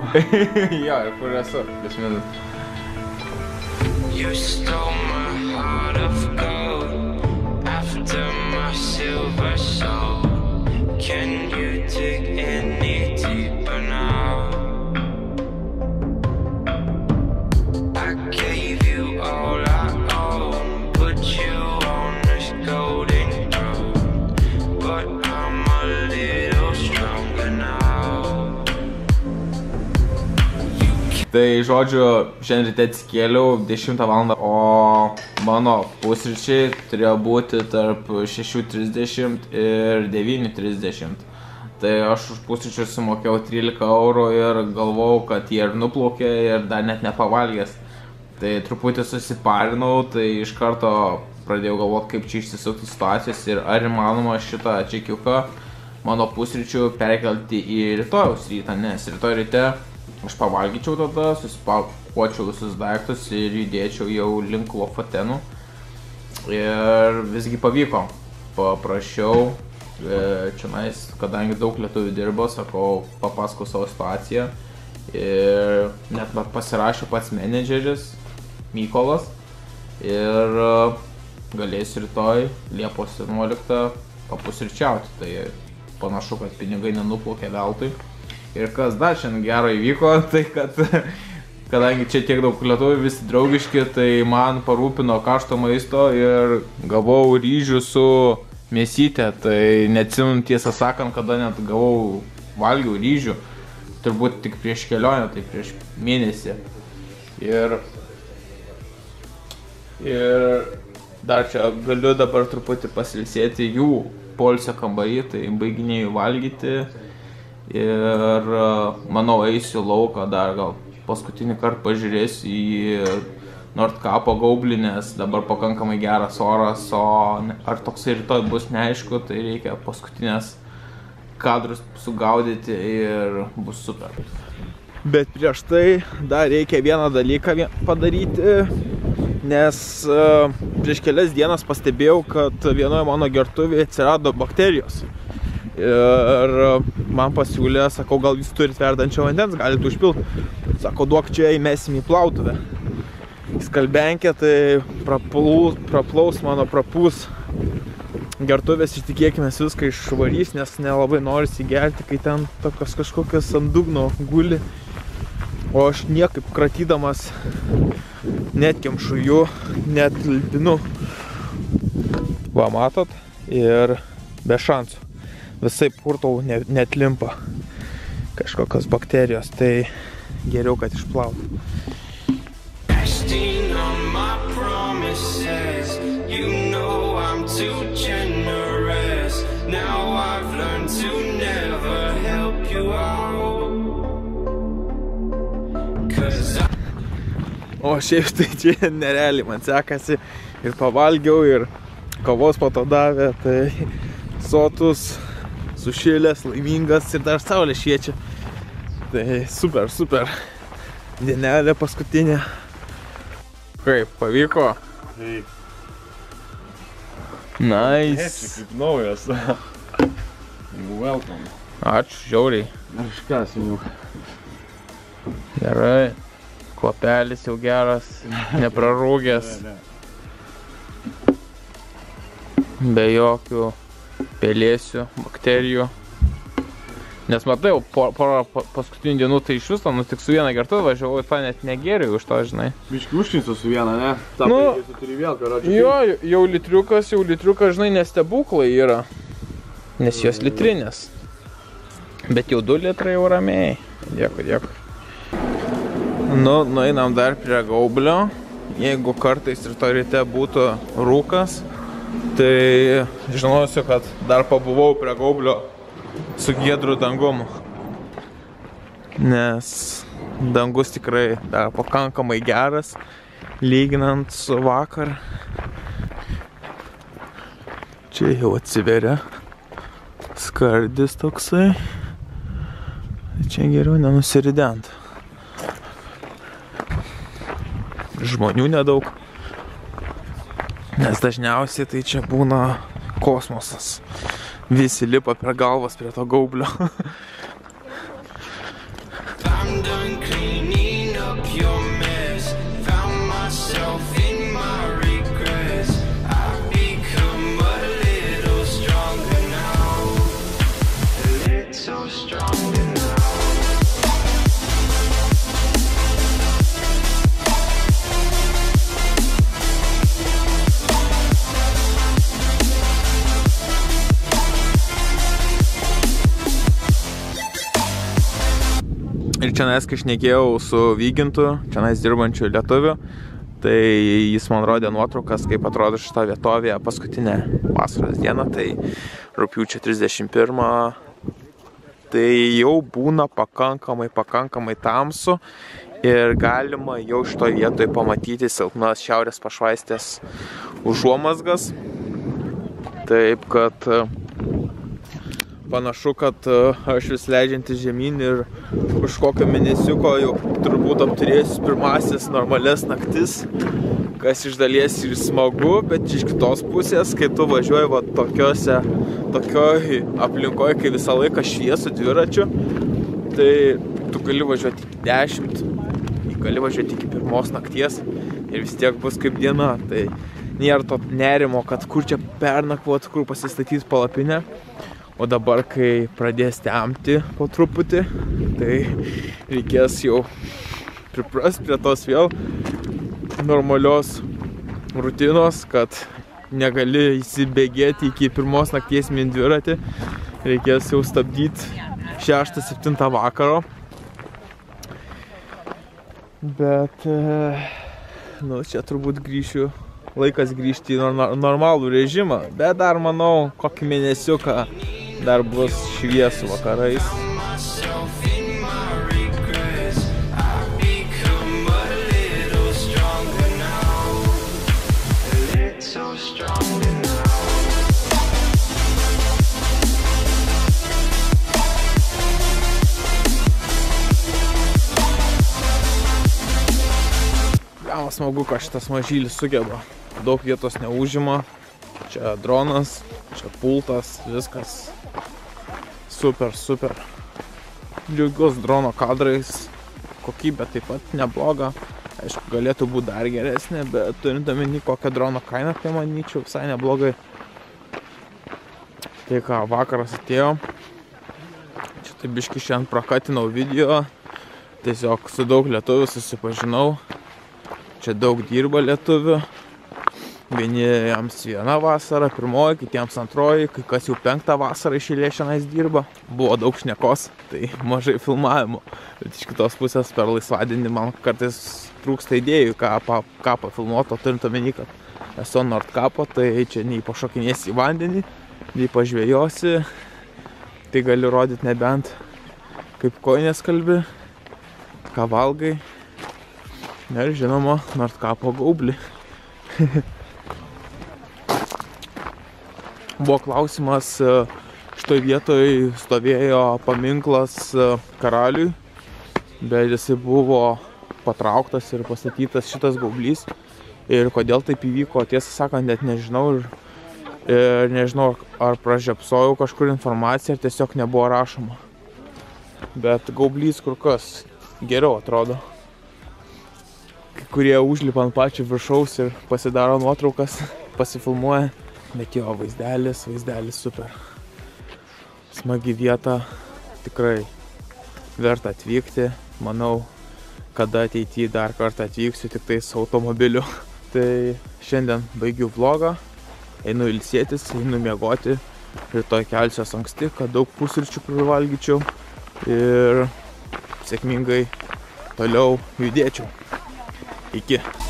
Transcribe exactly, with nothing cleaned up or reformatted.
Jo, ir kur esu, plius minus. You stole my heart of gold after my silver soul. Can you dig any deeper now? I gave you all I own, put you on this golden throne, but I'm a little stronger now. Tai žodžiu, šiandien ryte atsikėliau dešimtą valandą, o mano pusryčiai turėjo būti tarp šešių trisdešimt ir devynių trisdešimt. Tai aš už pusryčius sumokėjau trylika eurų ir galvojau, kad jie ir nuplaukė ir dar net nepavalgęs. Tai truputį susiparinau, tai iš karto pradėjau galvoti, kaip čia išsisukti situacijos ir ar įmanoma šitą čekiuką mano pusryčių perkelti į rytojaus rytą, nes rytoj ryte aš pavalgyčiau tada, susipakuočiau visus daiktus ir judėčiau jau link Lofotenų. Ir visgi pavyko. Paprašiau, čionais, kadangi daug lietuvių dirbo, sakau, papasakau savo situaciją. Ir net pasirašė pats menedžeris, Mykolas. Ir galėsiu rytoj, Liepos vienuoliktą, papusryčiauti. Tai panašu, kad pinigai nenuplaukė veltui. Ir kas dar šiandien gero įvyko, tai kad, kadangi čia tiek daug lietuvių, visi draugiški, tai man parūpino karšto maisto ir gavau ryžių su mėsytė. Tai neatsimenu tiesą sakant, kada net gavau, valgiau ryžių, turbūt tik prieš kelionę, tai prieš mėnesį. Ir, ir dar čia galiu dabar truputį pasilsėti jų poilsio kambarį, tai baiginėjau valgyti. Ir manau, eisiu lauką dar, gal paskutinį kartą pažiūrėsiu į Nordkapo gaublį, nes dabar pakankamai geras oras, o ar toksai rytoj bus neaišku, tai reikia paskutinės kadrus sugaudyti ir bus super. Bet prieš tai dar reikia vieną dalyką padaryti, nes prieš kelias dienas pastebėjau, kad vienoje mano gertuvėje atsirado bakterijos. Ir man pasiūlė, sakau, gal jūs turit verdančio vandens, galite užpilti. Sako, duok čia, įmesim į plautuvę. Į skalbenkę, tai praplaus, praplaus mano prapūs gertuvės ir tikėkime viską išvarys, nes nelabai norisi gerti, kai ten tokios kažkokios ant dugno guli. O aš niekaip kratydamas net kemšu jų, net lipinu. Va, matot? Ir be šansų. Visai purtau net limpa kažkokios bakterijos, tai geriau, kad išplautų. O šiaip tai čia nerealiai man sekasi ir pavalgiau, ir kavos po to davė, tai sotus, sušilęs, laimingas ir dar saulė šviečia. Tai super, super dienelė paskutinė. Kaip, pavyko? Taip. Nice. Čia kaip naujas. Welcome. Ačiū, žiauriai. Aš kasim jau. Gerai. Kvapelis jau geras, neprarūgęs. Be jokių pelėsių, bakterijų. Nes matai, porą paskutinių dienų tai iš viso, nu tik su viena gertuvė važiavau, tą net negėriau iš to, žinai. Biški užkniso su viena, ne? Ta nu, paėgėsi turi vėl, karočiui. Jo, jau litriukas, jau litriukas, žinai, nestebuklai yra. Nes jos litrinės. Bet jau du litrai jau ramiai. Dėkui, dėkui. Nu, nueinam dar prie gaublio. Jeigu kartais rytoj ryte būtų rūkas, tai žinosiu, kad dar pabuvau prie gaublio su giedru dangumu. Nes dangus tikrai dar pakankamai geras, lyginant su vakar. Čia jau atsiveria skardis toksai. Čia geriau nenusirident. Žmonių nedaug, nes dažniausiai tai čia būna kosmosas. Visi lipa per galvas prie to gaublio. I'm done cleaning up your mess. Found myself in my regrets. I've become a little stronger now. A little stronger now. Ir čia nes, kai šnekėjau su Vygintu, čia nes dirbančiu lietuviu, tai jis man rodė nuotraukas, kaip atrodo šitą vietovėje paskutinę vasaros dieną, tai rugpjūčio trisdešimt pirmą, tai jau būna pakankamai, pakankamai tamsu ir galima jau šitoje vietoje pamatyti silpnas šiaurės pašvaistės užuomazgas. Taip, kad panašu, kad aš vis leidžiantis žemyn ir už kokio mėnesiuko jau turbūt apturėsiu pirmasis normalias naktis, kas iš dalies ir smagu, bet iš kitos pusės, kai tu važiuoji va, tokiose, tokioj aplinkoje, kai visą laiką šviesų dviračiu, tai tu gali važiuoti iki dešimt, gali važiuoti iki pirmos nakties ir vis tiek bus kaip diena, tai nėra to nerimo, kad kur čia pernakvoti, kur pasistatyti palapinę. O dabar, kai pradės temti po truputį, tai reikės jau priprast prie tos vėl normalios rutinos, kad negali įsibėgėti iki pirmos nakties min dviratį. Reikės jau stabdyti šeštą septintą vakaro. Bet, nu, čia turbūt grįšiu, laikas grįžti į normalų režimą. Bet dar, manau, kokį mėnesiuką dar bus šviesų vakarais. Gama smagu, kad šitas mažylis sugeba. Daug vietos neužima. Čia dronas, čia pultas, viskas. Super, super. Džiaugiuos drono kadrais. Kokybė taip pat nebloga. Aišku, galėtų būti dar geresnė, bet turint omeny kokią drono kainą, tai manyčiau visai neblogai. Tai ką, vakaras atėjo. Čia tai biškį šiandien prakatinau video. Tiesiog su daug lietuvių susipažinau. Čia daug dirba lietuvių. Vieni jiems viena vasara, pirmoji, kitiems antroji, kai kas jau penktą vasarą iš eilės šiandien dirba. Buvo daug šnekos, tai mažai filmavimo. Bet iš kitos pusės per laisvadienį man kartais trūksta idėjų, ką, pa, ką pafilmuoto, turint omeny, kad esu Nordkapo, tai čia nei pašokinėsi į vandenį, nei pažvėjosi. Tai gali rodyti nebent kaip kojinės kalbi, ką valgai. Ir žinoma, Nordkapo gaublį. Buvo klausimas, šitoj vietoj stovėjo paminklas karaliui, bet jisai buvo patrauktas ir pastatytas šitas gaublys. Ir kodėl taip įvyko, tiesą sakant, net nežinau. Ir, ir nežinau, ar pražiopsojau kažkur informaciją, ar tiesiog nebuvo rašoma. Bet gaublys kur kas geriau atrodo. Kai kurie užlipa ant pačio viršaus ir pasidaro nuotraukas, pasifilmuoja. Bet jo, vaizdelis, vaizdelis super. Smagi vieta, tikrai verta atvykti. Manau, kada ateityje dar kartą atvyksiu tik tais automobiliu. Tai šiandien baigiu vlogą, einu ilsėtis, einu miegoti. Rytoj kelsiuos anksti, kad daug pusryčių privalgyčiau ir sėkmingai toliau judėčiau. Iki.